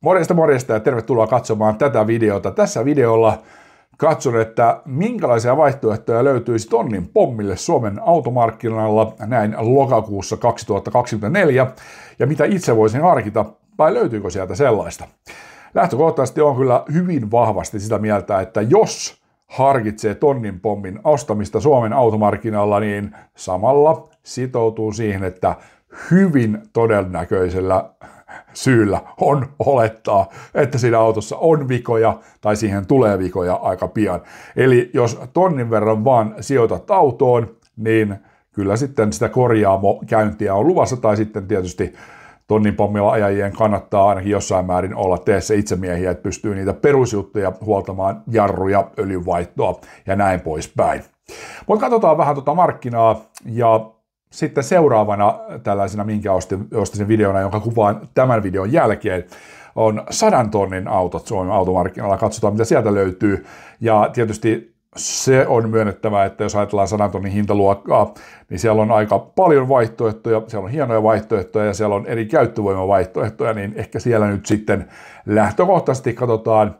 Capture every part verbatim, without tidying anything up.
Morjesta morjesta ja tervetuloa katsomaan tätä videota. Tässä videolla katson, että minkälaisia vaihtoehtoja löytyisi tonnin pommille Suomen automarkkinoilla näin lokakuussa kaksituhattakaksikymmentäneljä ja mitä itse voisin harkita vai löytyykö sieltä sellaista. Lähtökohtaisesti on kyllä hyvin vahvasti sitä mieltä, että jos harkitsee tonnin pommin ostamista Suomen automarkkinoilla, niin samalla sitoutuu siihen, että hyvin todennäköisellä syyllä on olettaa, että siinä autossa on vikoja tai siihen tulee vikoja aika pian. Eli jos tonnin verran vaan sijoitat autoon, niin kyllä sitten sitä korjaamokäyntiä on luvassa tai sitten tietysti tonnin pommilla ajajien kannattaa ainakin jossain määrin olla teessä itsemiehiä, että pystyy niitä perusjuttuja huoltamaan, jarruja, öljynvaihtoa ja näin poispäin. Mutta katsotaan vähän tuota markkinaa ja sitten seuraavana tällaisena, minkä ostin, ostin videona, jonka kuvaan tämän videon jälkeen, on sadan tonnin autot Suomen automarkkinoilla. Katsotaan, mitä sieltä löytyy. Ja tietysti se on myönnettävä, että jos ajatellaan sadan tonnin hintaluokkaa, niin siellä on aika paljon vaihtoehtoja, siellä on hienoja vaihtoehtoja ja siellä on eri käyttövoimavaihtoehtoja, niin ehkä siellä nyt sitten lähtökohtaisesti katsotaan.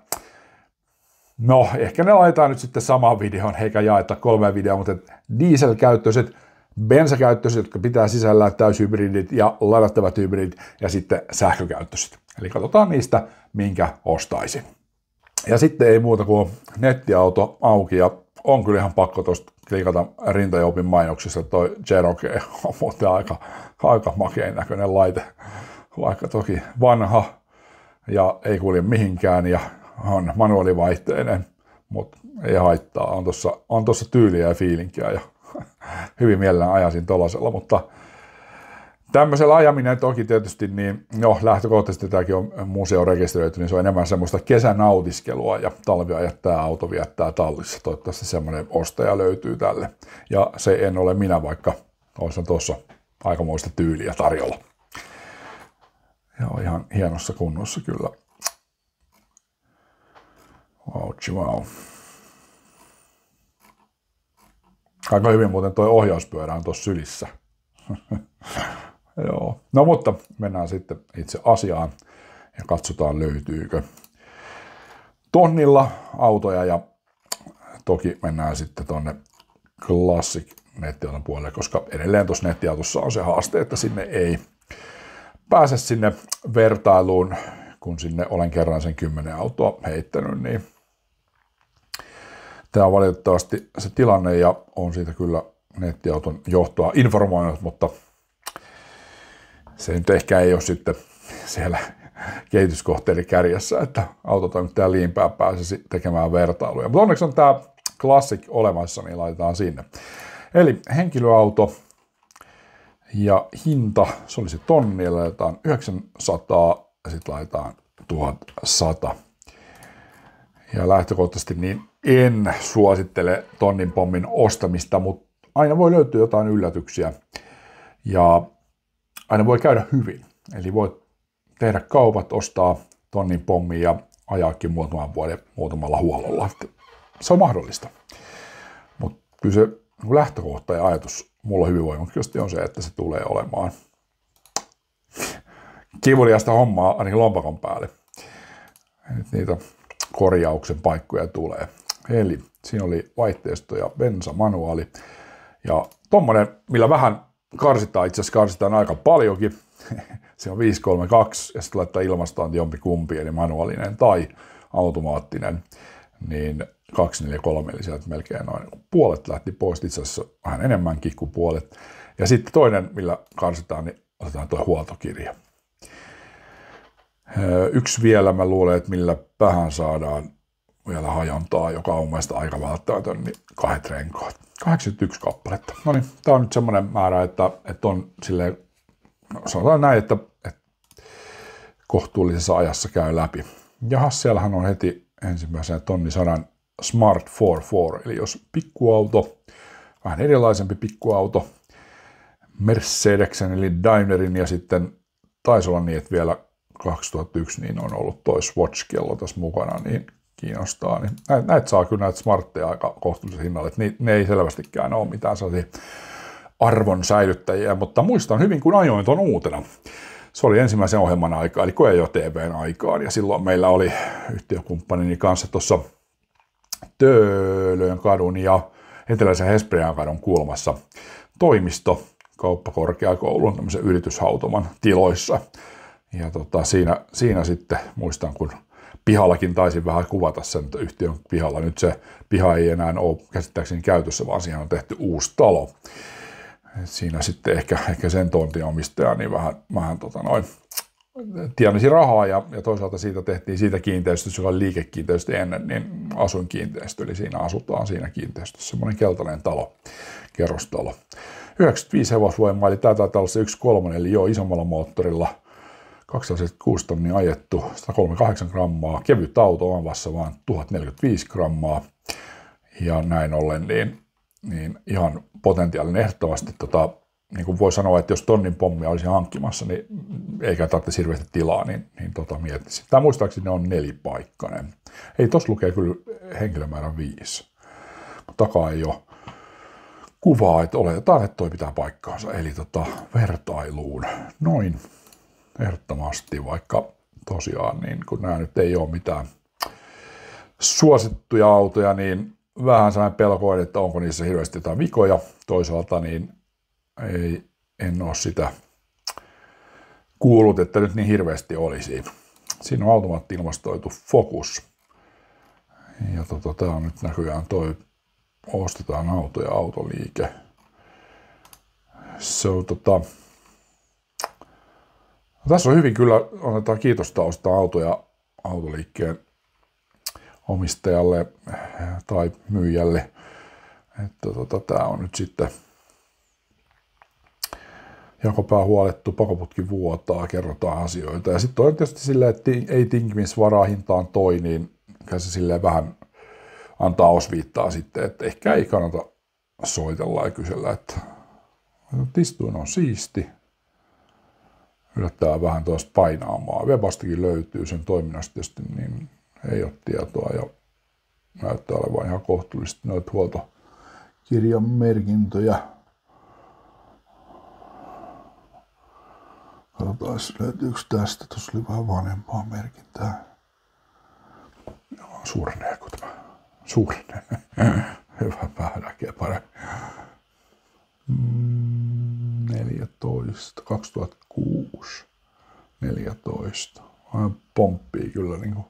No, ehkä ne laitetaan nyt sitten samaan videoon, eikä jaeta kolmeen videoon, mutta dieselkäyttöiset, bensakäyttöiset, jotka pitää sisällään täyshybridit ja ladattavat hybridit ja sitten sähkökäyttöiset. Eli katsotaan niistä, minkä ostaisin. Ja sitten ei muuta kuin nettiauto auki ja on kyllä ihan pakko tuosta klikata Rintajopin mainoksissa, toi Cherokee on muuten aika, aika makeen näköinen laite, vaikka toki vanha ja ei kulje mihinkään ja on manuaalivaihteinen, mutta ei haittaa, on tuossa on tossa tyyliä ja fiilinkiä ja hyvin mielellään ajasin tollasella, mutta tämmöisellä ajaminen toki tietysti, niin no lähtökohtaisesti tämäkin on museo rekisteröity, niin se on enemmän semmoista kesänautiskelua ja talvia jättää auto viettää tallissa. Toivottavasti semmoinen ostaja löytyy tälle. Ja se en ole minä, vaikka olisi tuossa aikamoista tyyliä tarjolla. Ja on ihan hienossa kunnossa kyllä. Wow, wow. Aika hyvin muuten tuo ohjauspyörä on tuossa sylissä. Joo. No mutta mennään sitten itse asiaan ja katsotaan löytyykö tonnilla autoja ja toki mennään sitten tonne Classic nettiauton puolelle, koska edelleen tuossa nettiautossa on se haaste, että sinne ei pääse sinne vertailuun, kun sinne olen kerran sen kymmenen autoa heittänyt, niin tämä on valitettavasti se tilanne ja on siitä kyllä nettiauton johtoa informoinut, mutta se nyt ehkä ei ole sitten siellä kehityskohteiden kärjessä, että autotoimittaja Liinpää pääsisi tekemään vertailuja. Mutta onneksi on tämä Classic olemassa, niin laitetaan sinne. Eli henkilöauto ja hinta, se oli se tonni, laitetaan yhdeksänsataa ja sitten laitetaan tuhatsata. Ja lähtökohtaisesti niin en suosittele tonnin pommin ostamista, mutta aina voi löytyä jotain yllätyksiä ja aina voi käydä hyvin. Eli voit tehdä kaupat, ostaa tonnin pommin ja ajaakin muutaman vuoden muutamalla huollolla. Se on mahdollista. Mutta kyllä se lähtökohta ja ajatus mulla hyvin voimakkaasti on se, että se tulee olemaan kivuliasta hommaa ainakin lompakon päälle. Nyt niitä korjauksen paikkoja tulee. Eli siinä oli vaihteisto ja bensa, manuaali. Ja tommonen, millä vähän karsitaan, itse asiassa karsitaan aika paljonkin. Se on viisi kolme kaksi ja sitten laittaa ilmastointi jompi kumpi, eli manuaalinen tai automaattinen. Niin kaksi neljä kolme, eli sieltä melkein noin puolet lähti pois, itse asiassa vähän enemmänkin kuin puolet. Ja sitten toinen, millä karsitaan, niin otetaan tuo huoltokirja. Yksi vielä, mä luulen, että millä vähän saadaan vielä hajontaa, joka on mielestäni aika välttämätön, niin kahdet renkaat. kahdeksankymmentäyksi kappaletta. No niin, tää on nyt semmoinen määrä, että, että on silleen, no sanotaan näin, että, että kohtuullisessa ajassa käy läpi. Jahas, siellähän on heti ensimmäisenä tonni sadan Smart neljäkymmentäneljä, eli jos pikkuauto, vähän erilaisempi pikkuauto, Mercedesen eli Daimlerin ja sitten taisi olla niin, että vielä kaksituhattayksi niin on ollut toi Swatch-kello tässä mukana, niin kiinnostaa. Niin näitä, näitä saa kyllä näitä smartteja aika kohtuullisen hinnalle, että ne, ne ei selvästikään ole mitään sellaisia arvon säilyttäjiä, mutta muistan hyvin, kun ajoin ton uutena. Se oli ensimmäisen ohjelman aikaa, eli Koeajo T V:n aikaan, ja silloin meillä oli yhtiökumppanini kanssa tuossa Töölön kadun ja Eteläisen Hesprian kadun kulmassa toimisto kauppakorkeakoulun tämmöisen yrityshautoman tiloissa. Ja tota, siinä, siinä sitten muistan, kun pihallakin taisin vähän kuvata sen yhtiön pihalla. Nyt se piha ei enää ole käsittääkseni käytössä, vaan siihen on tehty uusi talo. Et siinä sitten ehkä, ehkä sen tontin omistaja niin vähän, vähän tota noin, tienasi rahaa ja, ja toisaalta siitä tehtiin siitä kiinteistöstä, joka oli liikekiinteistö ennen, niin asuinkiinteistö, eli siinä asutaan siinä kiinteistössä, semmoinen keltainen talo, kerrostalo. yhdeksänkymmentäviisi hevosvoimaa, eli tämä taitaa olla se yksi kolmonen, eli joo, isommalla moottorilla, kaksisataaseitsemänkymmentäkuusi tonnia ajettu, sata kolmekymmentäkahdeksan grammaa, kevyt auto omassa vaan tuhat neljäkymmentäviisi grammaa, ja näin ollen, niin, niin ihan potentiaalinen ehdottomasti, tota, niin kuin voi sanoa, että jos tonnin pommia olisi hankkimassa, niin eikä tarvitse hirveästi tilaa, niin, niin tota miettisin. Tämä muistaakseni on nelipaikkainen. Ei, tossa lukee kyllä henkilömäärä viisi. Takaa ei ole kuvaa, että oletetaan, että toi pitää paikkaansa. Eli tota, vertailuun noin ehdottomasti, vaikka tosiaan, niin kun nämä nyt ei ole mitään suosittuja autoja, niin vähän sellainen pelko, että onko niissä hirveästi jotain vikoja. Toisaalta niin ei, en ole sitä kuullut, että nyt niin hirveästi olisi. Siinä on automaatti-ilmastoitu Focus. Ja tota, tää on nyt näköjään toi ostetaan auto ja autoliike. So, tota, tässä on hyvin kyllä, annetaan kiitosta ostaa autoja autoliikkeen omistajalle tai myyjälle. Että tota, tää on nyt sitten jakopää huolettu, pakoputki vuotaa, kerrotaan asioita. Ja sitten on tietysti silleen, että ei tinkimisvaraa hintaan toi, niin se silleen vähän antaa osviittaa sitten, että ehkä ei kannata soitella ja kysellä, että istuin on siisti. Yllättää vähän tuosta painaamaan. Webastakin löytyy sen toiminnasta tietysti, niin ei ole tietoa ja näyttää olevan ihan kohtuullisesti noita huoltokirjan merkintöjä. Katsotaan, löytyykö tästä. Tuossa oli vähän vanhempaa merkintää. Suureneeko tämä? Suurenee. Hyvä, vähän näkee paremmin. neljätoista, kaksituhattakuusi, neljätoista. Vähän pomppii kyllä niinku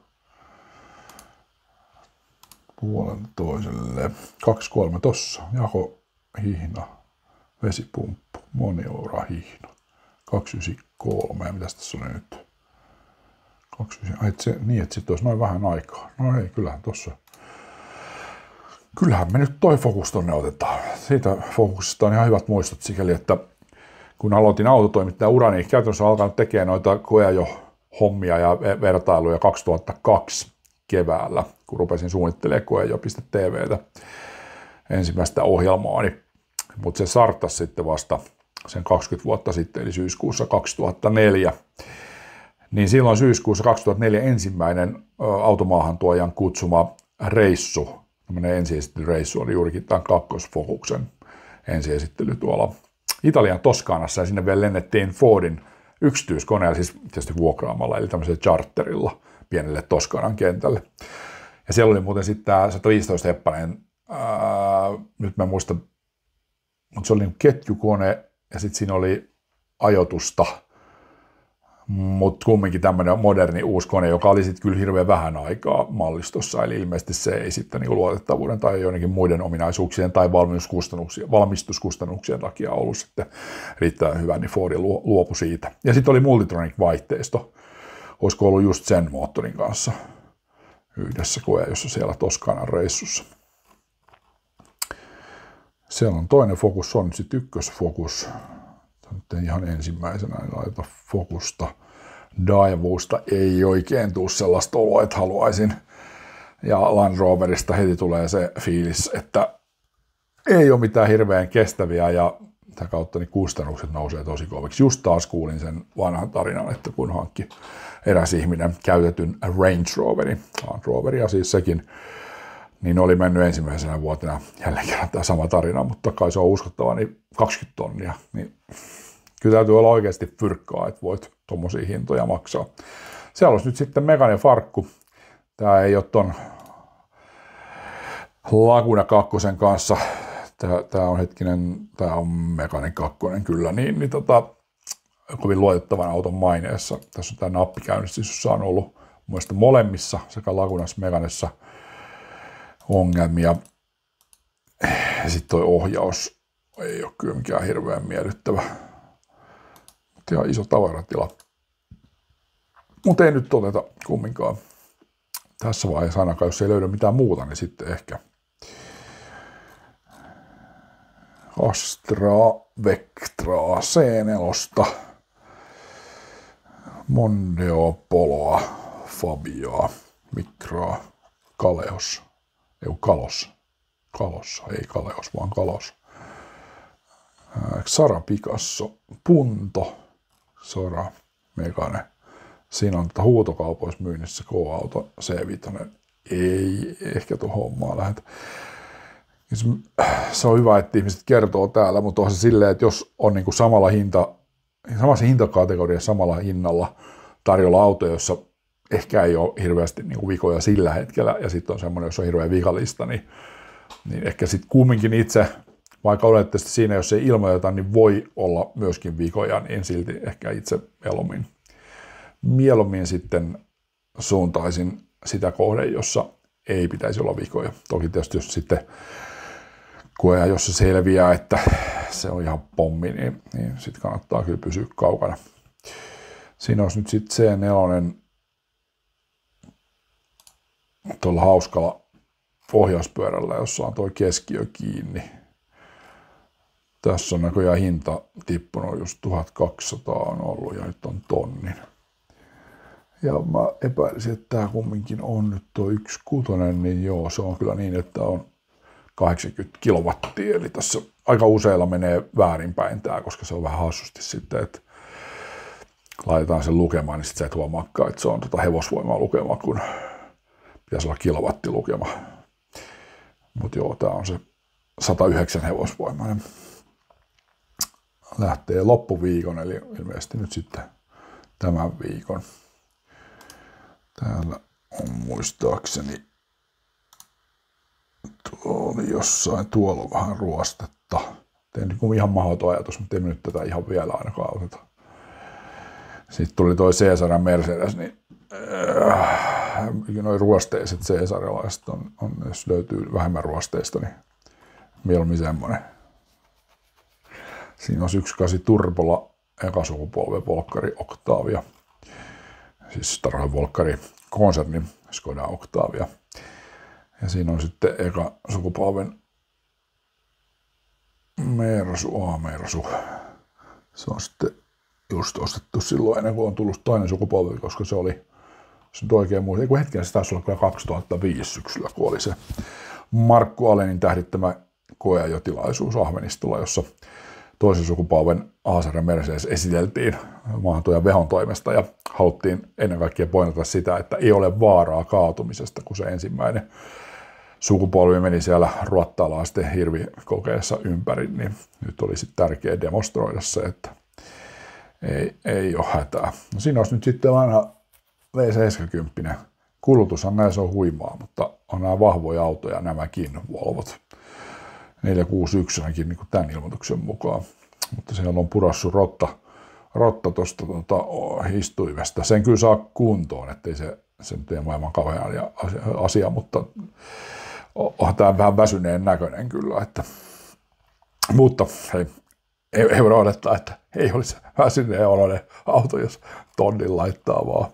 puolen toiselle. kaksi kolme tossa. Jako hihna, vesipumppu, moniura hihna. kaksisataayhdeksänkymmentäkolme. Mitäs tässä oli nyt? kaksikymmentä, ai, et se, niin, että sitten olisi noin vähän aikaa. No ei, kyllähän tossa. Kyllähän me nyt toi Focus tonne otetaan. Siitä Focusista on ihan hyvät muistot sikäli, että kun aloitin autotoimittajan urani, niin käytännössä olen alkanut tekemään noita Koeajo-hommia ja vertailuja kaksituhattakaksi keväällä, kun rupesin suunnittelemaan Koeajo piste T V:tä ensimmäistä ohjelmaani. Mutta se sarttasi sitten vasta sen kaksikymmentä vuotta sitten, eli syyskuussa kaksituhattaneljä. Niin silloin syyskuussa kaksituhattaneljä ensimmäinen automaahantuojan kutsuma reissu, tämmöinen ensiesittelyreissu oli juurikin tämän kakkosfokuksen ensiesittely tuolla Italian Toskanassa, ja sinne vielä lennettiin Fordin yksityiskoneella, siis tietysti vuokraamalla, eli tämmöisellä charterilla pienelle Toskanan kentälle. Ja siellä oli muuten sitten tämä sata viisitoista heppainen, ää, nyt mä en muista, mutta se oli niin ketjukone, ja sitten siinä oli ajoitusta, mutta kumminkin tämmöinen moderni uusi kone, joka oli sitten kyllä hirveän vähän aikaa mallistossa, eli ilmeisesti se ei sitten niin luotettavuuden tai joidenkin muiden ominaisuuksien tai valmistuskustannuksien, valmistuskustannuksien takia ollut sitten riittävän hyvä, niin Ford luopui siitä. Ja sitten oli Multitronic-vaihteisto, olisiko ollut just sen moottorin kanssa yhdessä Koeajossa siellä Toskanan reissussa. Siellä on toinen Focus, se on nyt sitten ykkösfokus. Nyt ihan ensimmäisenä niin laita Focusta. Daewoosta ei oikein tule sellaista oloa, että haluaisin. Ja Land Roverista heti tulee se fiilis, että ei ole mitään hirveän kestäviä ja tätä kautta niin kustannukset nousee tosi koviksi. Just taas kuulin sen vanhan tarinan, että kun hankki eräs ihminen käytetyn Range Roverin, Land Roveria siis sekin, niin oli mennyt ensimmäisenä vuotena jälleen kerran tämä sama tarina, mutta kai se on uskottava, niin kaksikymmentä tonnia. Niin kyllä täytyy olla oikeasti fyrkkaa, että voit tuommoisia hintoja maksaa. Siellä olisi nyt sitten Megane farkku. Tämä ei ole ton Laguna kakkosen kanssa. Tämä, tämä on hetkinen, tämä on Megane kakkonen kyllä, niin, niin tota, kovin luotettavan auton maineessa. Tässä on tämä nappikäynnistys, jossa on ollut mielestäni molemmissa sekä Lagunassa Meganessa ongelmia. Ja sitten toi ohjaus ei ole kyllä mikään hirveän miellyttävä. Mutta ihan iso tavaratila. Mutta ei nyt oteta kumminkaan tässä vaiheessa ainakaan, jos ei löydä mitään muuta, niin sitten ehkä Astra, Vectraa, C neljä, Mondeo, Poloa, Fabia, Micraa, Kaleos, ei Kalos, Kalos, ei Kaleos, vaan Kalos, Xara, Picasso, Punto, Sora, Megane. Siinä on tätä huutokaupoissa myynnissä K-auto C viisi. Ei ehkä tuohon hommaan lähdetä. Se on hyvä, että ihmiset kertoo täällä, mutta on se silleen, että jos on niin kuin samalla hinta, samassa hintakategoriassa samalla hinnalla tarjolla autoja, jossa ehkä ei ole hirveästi niin kuin vikoja sillä hetkellä, ja sitten on semmoinen, jos on hirveä vikalista, niin, niin ehkä sitten kumminkin itse, vaikka olette siinä, jos ei ilmoiteta, niin voi olla myöskin vikoja, niin silti ehkä itse mieluummin, mieluummin sitten suuntaisin sitä kohden, jossa ei pitäisi olla vikoja. Toki tietysti jos sitten koe, jos se selviää, että se on ihan pommi, niin, niin sitten kannattaa kyllä pysyä kaukana. Siinä olisi nyt sitten C neljä tuolla hauskalla ohjauspyörällä, jossa on tuo keskiö kiinni. Tässä on näköjään hinta tippunut just tuhatkaksisataa on ollut ja nyt on tonnin. Ja mä epäilisin, että tämä kumminkin on nyt tuo yksi kutonen, niin joo, se on kyllä niin, että on kahdeksankymmentä kilowattia, eli tässä aika useilla menee väärinpäin tämä, koska se on vähän hassusti sitten, että laitetaan sen lukemaan, niin sitten sä et huomaakaan, että se on tota hevosvoimaa lukema, kun pitäisi olla kilowattilukema. Mutta joo, tämä on se sata yhdeksän hevosvoimainen. Lähtee loppuviikon, eli ilmeisesti nyt sitten tämän viikon. Täällä on muistaakseni, tuo oli jossain, tuolla on vähän ruostetta. Tein niin ihan mahdoton ajatus, mutta ei nyt tätä ihan vielä ainakaan oteta. Sitten tuli toi C-sarjan Mercedes, niin äh, noin ruosteiset C-sarjalaiset on, on, jos löytyy vähemmän ruosteista, niin mieluummin semmoinen. Siinä on yksi kasi turbolla eka sukupolven Volkkari Octavia. Siis tarkoitan Volkkari konsernin Skoda Octavia. Ja siinä on sitten eka sukupolven Mersu, A-Mersu. Se on sitten just ostettu silloin ennen kuin on tullut toinen sukupolvi, koska se oli, se nyt oikein muista, kun hetken se taisi olla kyllä kaksituhattaviisi syksyllä, kun oli se Markku Alenin tähdittämä koeajotilaisuus Ahvenistolla, jossa toisen sukupolven A-sarjan Mercedes esiteltiin maahantuojan Vehon toimesta ja haluttiin ennen kaikkea pointata sitä, että ei ole vaaraa kaatumisesta, kun se ensimmäinen sukupolvi meni siellä ruottalaisten hirvikokeessa ympäri, niin nyt oli sitten tärkeää demonstroida se, että ei, ei ole hätää. No siinä olisi nyt sitten vanha V seitsemänkymmentä. Kulutushan näissä on huimaa, mutta on nämä vahvoja autoja nämäkin Volvot. neljäsataakuusikymmentäyksi niin tämän ilmoituksen mukaan. Mutta siellä on purassu rotta, rotta tuosta tuota, istuimesta. Sen kyllä saa kuntoon, ettei se, se nyt ei maailman kauhean asia, mutta on tämä vähän väsyneen näköinen kyllä. Että, mutta hei, ei, ei voida odottaa, että ei olisi väsyneen oloinen auto, jos tonnin laittaa vaan.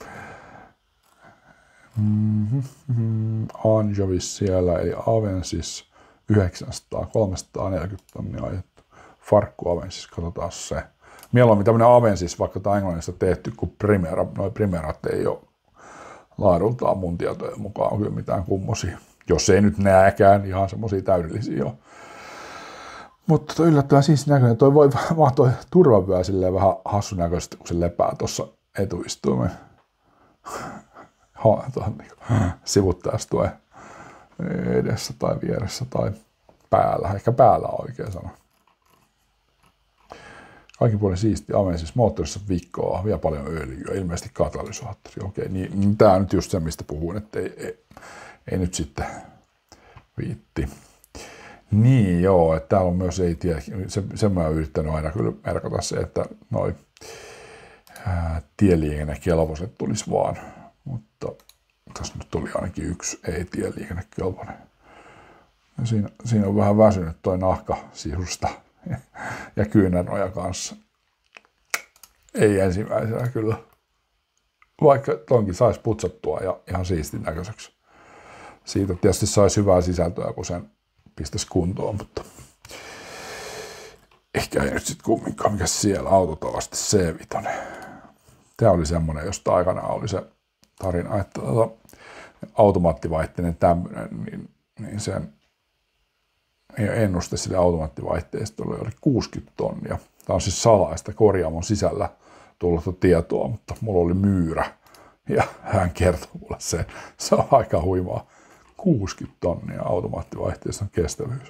Mm-hmm. Anjovis siellä, eli Avensis yhdeksänsataa, kolmesataaneljäkymmentä tonnia ajettu. Farkku Avensis, katsotaan se. Mieluummin tämmöinen Avensis, vaikka tämä englannista tehty, kun Primera, noi Primerat ei ole laadultaan mun tietojen mukaan kyllä mitään kummosia. Jos ei nyt nääkään, ihan semmosia täydellisiä ole. Mutta toi yllättävän siis näköinen. Toi voi vaan toi turvavyö silleen vähän hassun näköisesti, kun se lepää tuossa etuistuimen niin sivuttaistuen edessä tai vieressä tai päällä. Ehkä päällä on oikea sana. Kaikin puolin siisti Amazis moottorissa vikkoa, vielä paljon öljyä, ilmeisesti katalysaattori. Okei, niin, niin tämä on nyt just se, mistä puhuin, että ei, ei, ei nyt sitten viitti. Niin joo, että täällä on myös, ei tiedä, se, sen mä oon yrittänyt aina kyllä merkata se, että noi tieliikennekelpoiset tulisi vaan, mutta tässä nyt tuli ainakin yksi ei-tieliikennekelpoinen. Siinä, siinä on vähän väsynyt toi nahka sisusta ja kyynärnoja kanssa. Ei ensimmäisenä kyllä, vaikka tonkin saisi putsattua ja ihan siistin näköiseksi. Siitä tietysti saisi hyvää sisältöä, kun sen pistäisi kuntoon, mutta ehkä ei nyt sitten kumminkaan, mikä siellä autotavasti C viisi. Tämä oli semmoinen, josta aikanaan oli se tarina, että tuota, automaattivaihteinen tämmöinen, niin, niin sen ennuste sille automaattivaihteistolle oli kuusikymmentä tonnia. Tämä on siis salaista korjaamon sisällä tullut tietoa, mutta mulla oli myyrä ja hän kertoi mulle se. Se on aika huimaa. kuusikymmentä tonnia automaattivaihteiston kestävyys.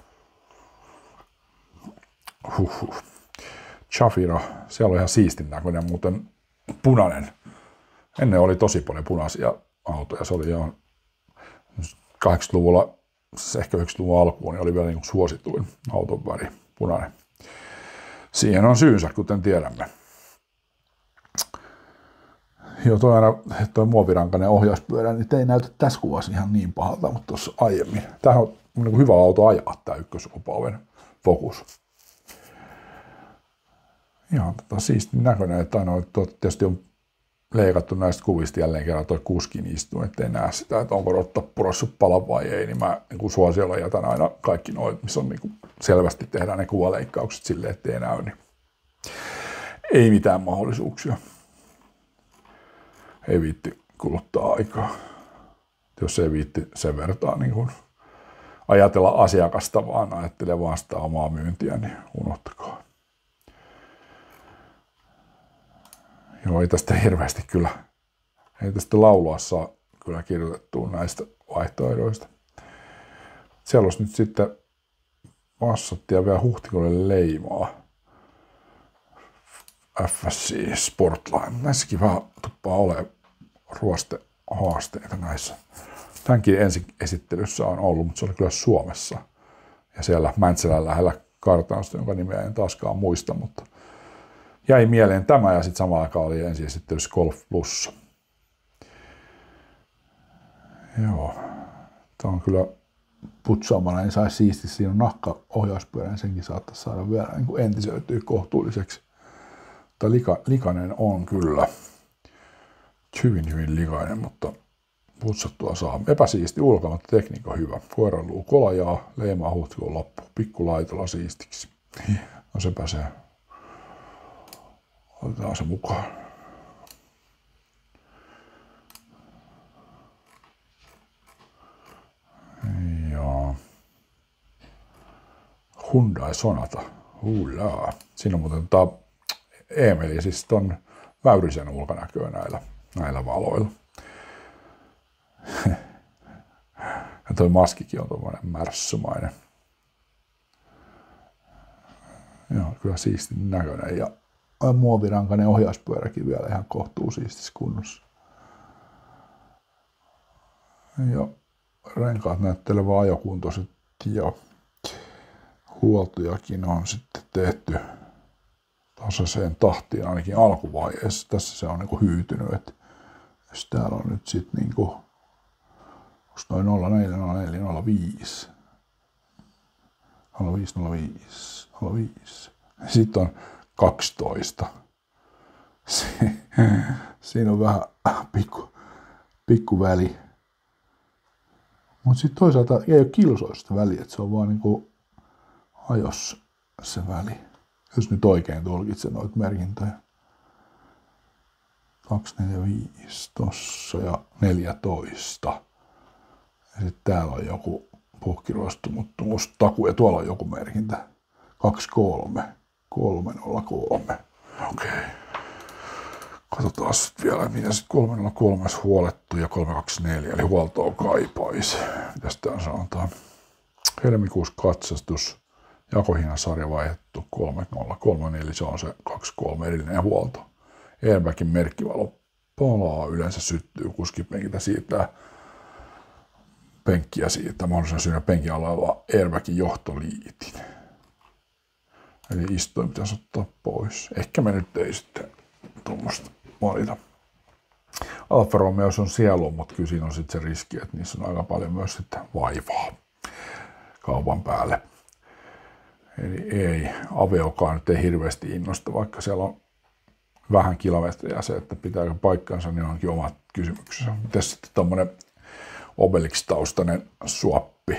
Huhhuh. Chafiro, siellä on ihan siistin näköinen, muuten punainen. Ennen oli tosi paljon punaisia autoja, se oli ihan kahdeksankymmentäluvulla, siis ehkä yhdeksänkymmentäluvun alkuun, niin oli vielä niin kuin suosituin auton väri, punainen. Siihen on syynsä, kuten tiedämme. Joo, toi aina, toi muovirankainen ohjauspyörä, niin ei näytä tässä kuvassa ihan niin pahalta, mutta tuossa aiemmin. Tämähän on niin hyvä auto ajaa, tämä ykkössukupuolen Focus. Ihan tota, siistin näköinen, että aina tietysti on leikattu näistä kuvista jälleen kerran toi kuskin istuun, ettei näe sitä, että onko rotta purassut palan vai ei, niin mä niin kuin suosiolla jätän aina kaikki noit, missä on niin kuin selvästi tehdään ne kuvaleikkaukset silleen, ettei näy, niin ei mitään mahdollisuuksia. Ei viitti kuluttaa aikaa. Jos ei viitti sen vertaa niin kuin ajatella asiakasta, vaan ajattelee vaan sitä omaa myyntiä, niin unohtakaa. Joo, ei tästä hirveästi kyllä, ei tästä laulua saa kyllä kirjoitettua näistä vaihtoehdoista. Siellä olisi nyt sitten Passattia vielä huhtikuulle leimaa. F S C Sportline. Näissäkin vähän tuppaa olemaan ruostehaasteita näissä. Tämänkin ensi esittelyssä on ollut, mutta se oli kyllä Suomessa. Ja siellä Mäntsälän lähellä kartanosta, jonka nimeä en taaskaan muista, mutta jäi mieleen tämä ja sitten samaan aikaan oli ensi esittelyssä Golf Plus. Joo, tämä on kyllä putsaamalla, niin saisi siisti. Siinä on nahka-ohjauspyörä, niin senkin saattaisi saada vielä niin entisöityä kohtuulliseksi. Mutta lika, likainen on kyllä. Hyvin, hyvin likainen, mutta putsattua saa. Epäsiisti ulkona, mutta tekniikka hyvä. Koiran luu kolajaa, leimaa huhtikuun loppu. Pikku laitolla siistiksi. No sepä se. Otetaan se mukaan. Joo. Hyundai Sonata. Huulaa. Siinä on muuten tämä Emeli, siis ton Väyrisen ulkonäköä näillä, näillä valoilla. Ja toi maskikin on tommoinen märssymainen. Joo, kyllä siistin näköinen ja muovirankainen ohjauspyöräkin vielä ihan kohtuu siistissä kunnossa. Ja renkaat näyttelevä ajokuntoiset ja huoltojakin on sitten tehty tasaiseen tahtiin ainakin alkuvaiheessa. Tässä se on niinku hyytynyt, että jos täällä on nyt sitten niinku noin nolla neljä, nolla neljä, nolla viisi, nolla viisi, nolla viisi, nolla viisi. Sitten on kaksitoista. Siinä on vähän pikku, pikku väli. Mutta sitten toisaalta ei ole kilsoista väliä, että se on vaan niinku ajossa se väli. Jos nyt oikein tulkitsen noita merkintöjä. kaksi, neljä, viisi tossa ja neljätoista. Ja sitten täällä on joku puhkiruostumuttomuustaku ja tuolla on joku merkintä. kaksi, kolme, kolme, nolla, kolme. Okei. Okay. Katsotaan sitten vielä, mitä sitten kolme nolla kolme huolettu ja kolme kaksi neljä, eli huoltoa kaipaisi. Mitäs täällä sanotaan? Helmikuussa katsastus Jakohinnan sarja vaihdettu kolme nolla kolme, eli se on se kaksi kolme erillinen huolto. Airbagin merkkivalo palaa, yleensä syttyy kuskipenkiltä, siirtää penkkiä siitä, mahdollisimman syynä penkin alalla airbagin johtoliitin. Eli istuin pitäisi ottaa pois. Ehkä me nyt ei sitten tuommoista valita. Alfa Romeos on sielu, mutta kyllä siinä on sitten se riski, että niissä on aika paljon myös sitten vaivaa kaupan päälle. Eli ei, Aveokaan nyt ei hirveästi innosta, vaikka siellä on vähän kilometriä se, että pitääkö paikkansa, niin onkin omat kysymyksensä. Mites sitten tommonen Obelix-taustainen suoppi?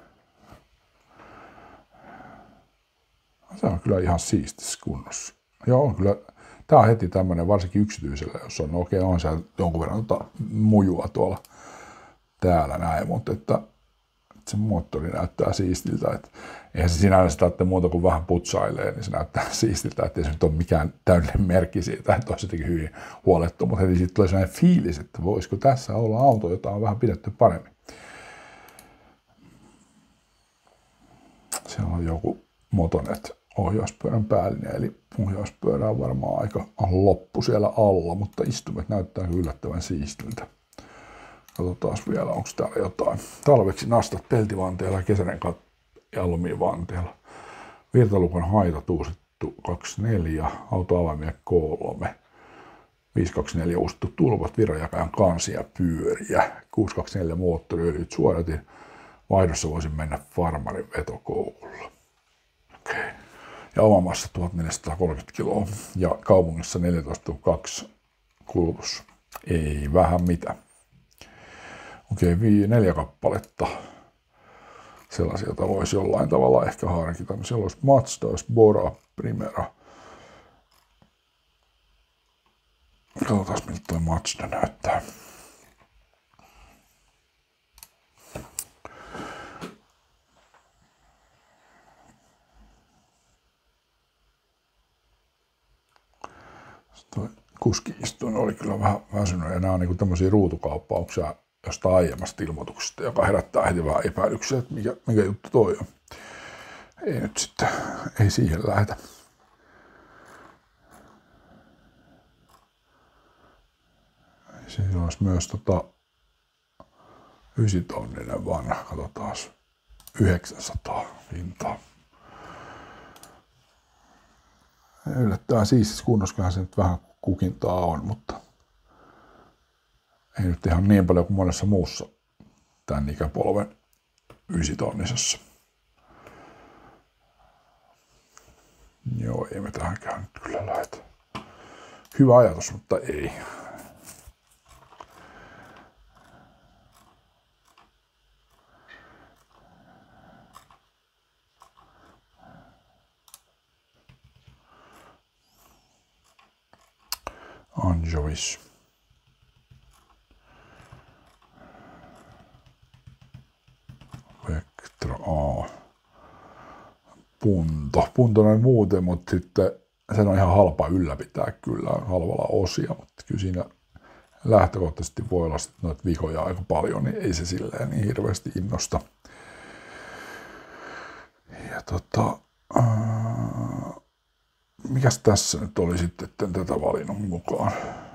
Se on kyllä ihan siistissä kunnossa. Joo, on kyllä. Tää on heti tämmönen, varsinkin yksityisellä, jos on, no okei, on se jonkun verran tota mujua tuolla täällä näin, mutta että, että se moottori näyttää siistiltä, että eihän se sinänsä tarvitse muuta kuin vähän putsailee, niin se näyttää siistiltä, että ei se nyt ole mikään täydellinen merkki siitä, että olisi jotenkin hyvin huolettu, mutta heti siitä tulee sellainen fiilis, että voisiko tässä olla auto, jota on vähän pidetty paremmin. Siellä on joku Motonet ohjauspyörän päällinen, eli ohjauspyörä on varmaan aika loppu siellä alla, mutta istumet näyttää yllättävän siistiltä. Katsotaan vielä, onko täällä jotain. Talveksi nastat peltivanteella, kesäinen kat ja alumiivanteella. Virtalukon haitat uusittu kaksikymmentäneljä, autoavaimia kolme. viisi kaksikymmentäneljä uusittu tulvat, virranjakajan kansia, pyöriä. kuusi kaksikymmentäneljä moottoriöljyt suodatin. Vaihdossa voisin mennä farmarin vetokoukulla. Okay. Ja omamassa tuhatneljäsataakolmekymmentä kiloa ja kaupungissa neljätoista pilkku kaksi kulutus. Ei vähän mitä. Okei, okay, neljä kappaletta. Sellaisia, joita voisi jollain tavalla ehkä harkita. Siellä olisi Mazda, olisi Bora, Primera. Katsotaan, miltä tuo Mazda näyttää. Tuo kuski-istuin oli kyllä vähän väsynyt, ja nämä on niinku tämmöisiä ruutukauppauksia jostain aiemmasta ilmoituksesta, joka herättää heti vähän epäilyksiä, että mikä, mikä juttu toi on. Ei nyt sitten, ei siihen lähetä. Siinä olisi myös tota yhdeksäntonninen vanha, katsotaan, yhdeksänsataa hintaa. Yllättävän siistissä kunnossahan se nyt vähän kukintaa on, mutta ei nyt ihan niin paljon kuin monessa muussa tämän ikäpolven ysitonnisessa. Joo, ei me tähänkään nyt kyllä lähetä. Hyvä ajatus, mutta ei. Anjovis. Vectra A. Punto. Puntoinen muuten, mutta sitten sen on ihan halpa ylläpitää kyllä halvalla osia, mutta kyllä siinä lähtökohtaisesti voi olla sitten noita vikoja aika paljon, niin ei se silleen niin hirveästi innosta. Ja tota, ää, mikäs tässä nyt oli sitten, etten tätä valinnut mukaan?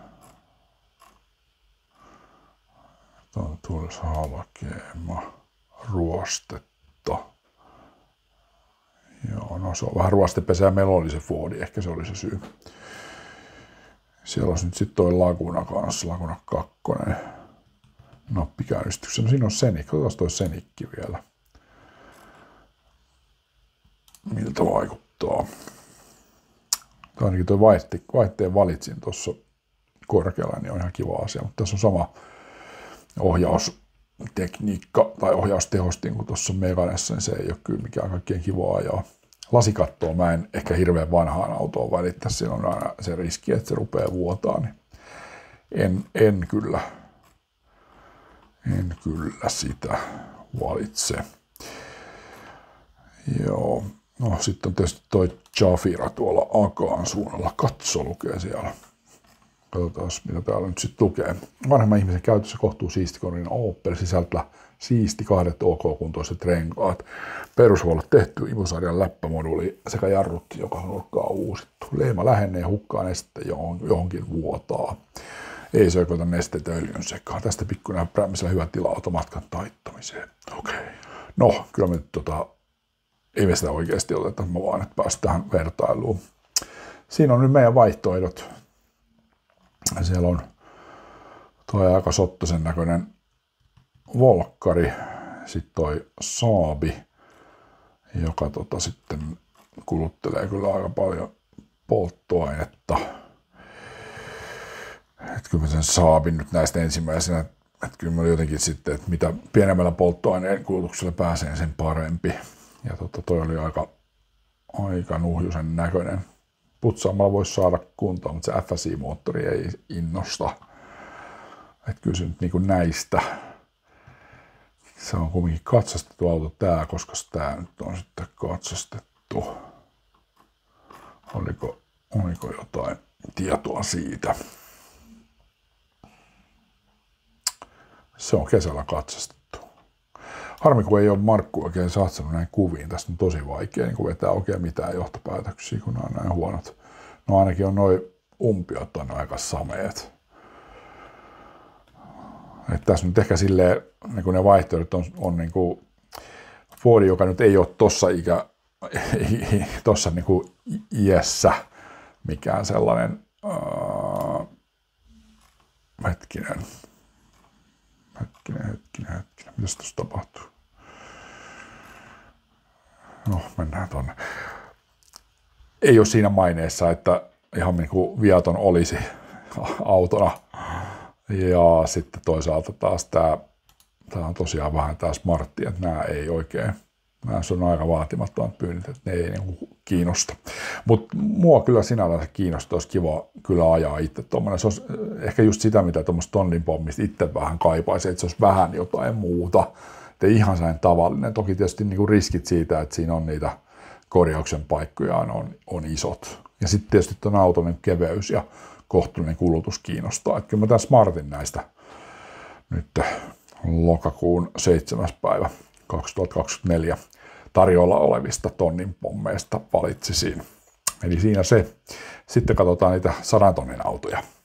Tuossa halkeema ruostetta. Joo, no se on vähän ruostepesä ja meillä oli se Fordi, ehkä se oli se syy. Siellä on nyt sitten toi Laguna kanssa, Laguna kakkonen. Nappikäynnistyksen. No siinä on Senik, katsotaan toi Senikki vielä. Miltä vaikuttaa? Tai ainakin tuo vaihteen valitsin tuossa korkealla, niin on ihan kiva asia, mutta tässä on sama ohjaustekniikka tai ohjaustehostin kuin tuossa Meganessa, niin se ei ole kyllä mikään kaikkein kivaa ajaa. Lasikattoa mä en ehkä hirveän vanhaan autoon välittäisi, siinä on aina se riski, että se rupeaa vuotaa, niin en, en kyllä, en kyllä sitä valitse. Joo. No sitten on tietysti toi Jafira tuolla Akaan suunnalla. Katso lukee siellä. Katsotaan, mitä täällä nyt sitten lukee. Vanhemman ihmisen käytössä kohtuu siistikoneen Opel sisältää siisti kahdet OK-kuntoiset renkaat. Perushuollot tehty, ivusarjan läppämoduli sekä jarrut, joka nurkkaa uusittu. Leima lähenee hukkaan neste johonkin vuotaa. Ei sekoita nesteitä öljyn sekaan. Tästä pikkunäppäämisellä hyvä tila automatkan taittamiseen. Okei. Okay. No, kyllä me nyt tota, ei me sitä oikeasti oteta, mä vaan että päästä tähän vertailuun. Siinä on nyt meidän vaihtoehdot. Siellä on tuo aika sottosen näköinen Volkkari, sitten toi Saabi, joka tota sitten kuluttelee kyllä aika paljon polttoainetta. Et kyllä mä sen Saabin nyt näistä ensimmäisenä, että kyllä mä jotenkin sitten, että mitä pienemmällä polttoaineen kulutuksella pääsee, sen parempi. Ja tota, toi oli aika, aika nuhjusen näköinen. Putsaamalla voisi saada kuntoon, mutta se F S I-moottori ei innosta. Että kyllä se nyt niin kuin näistä. Se on kuitenkin katsastettu auto tää, koska tää nyt on sitten katsastettu. Oliko, oliko jotain tietoa siitä? Se on kesällä katsastettu. Harmi, kun ei ole Markku oikein satsannut näin kuviin. Tästä on tosi vaikea niin vetää oikein mitään johtopäätöksiä, kun nämä on näin huonot. No ainakin on noin umpiot on aika sameet. Että tässä nyt ehkä silleen, niin kuin ne vaihtoehdot on, on niin kuin Ford, joka nyt ei ole tossa ikä, tossa niin kuin iässä mikään sellainen, ää, hetkinen, hetkinen, hetkinen, hetkinen, mitäs tuossa tapahtuu? No, mennään tonne. Ei ole siinä maineessa, että ihan niin kuin viaton olisi autona. Ja sitten toisaalta taas tämä, tämä on tosiaan vähän tämä smartti, että nämä ei oikein, nämä on aika vaatimattomat pyynnit, että ne ei niin kiinnosta. Mutta mua kyllä sinällään kiinnostaa, olisi kiva kyllä ajaa itse tuommoinen. Se olisi ehkä just sitä, mitä tuommoista tonnin pommista itse vähän kaipaisi, että se olisi vähän jotain muuta. Että ihan sellainen tavallinen. Toki tietysti niin kuin riskit siitä, että siinä on niitä korjauksen paikkoja on, on isot. Ja sitten tietysti tuon auton niin keveys ja kohtuullinen kulutus kiinnostaa. Että kyllä mä tämän Smartin näistä nyt lokakuun seitsemäs päivä kaksituhattakaksikymmentäneljä tarjolla olevista tonnin pommeista valitsisin. Eli siinä se. Sitten katsotaan niitä sadan tonnin autoja.